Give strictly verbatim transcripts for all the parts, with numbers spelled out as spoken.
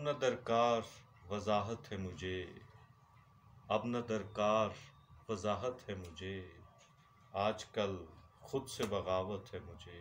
اب نہ درکار وضاحت ہے مجھے، اب نہ درکار وضاحت ہے مجھے، آج کل خود سے بغاوت ہے مجھے۔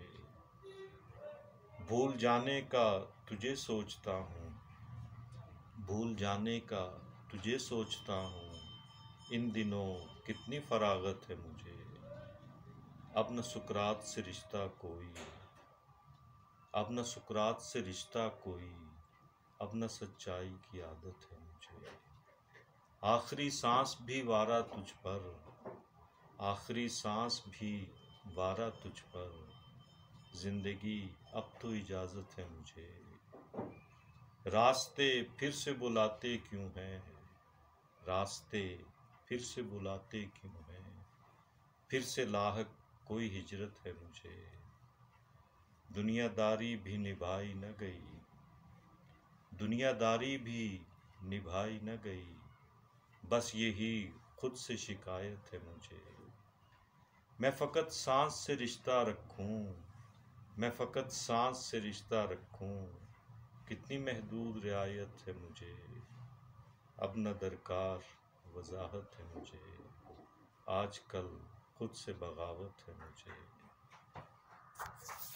بھول جانے کا تجھے سوچتا ہوں، بھول جانے کا تجھے سوچتا ہوں، ان دنوں کتنی فراغت ہے مجھے۔ اب نہ سکرات سے رشتہ کوئی، اب نہ سکرات سے رشتہ کوئی، اب نہ سچائی کی عادت ہے مجھے۔ آخری سانس بھی وارا تجھ پر، آخری سانس بھی وارا تجھ پر، زندگی اب تو اجازت ہے مجھے۔ راستے پھر سے بلاتے کیوں ہیں، راستے پھر سے بلاتے کیوں ہیں، پھر سے لاحق کوئی ہجرت ہے مجھے۔ دنیا داری بھی نبھائی نہ گئی، دنیا داری بھی نبھائی نہ گئی، بس یہی خود سے شکایت ہے مجھے۔ میں فقط سانس سے رشتہ رکھوں، میں فقط سانس سے رشتہ رکھوں، کتنی محدود رعایت ہے مجھے۔ اب نہ درکار وضاحت ہے مجھے، آج کل خود سے بغاوت ہے مجھے۔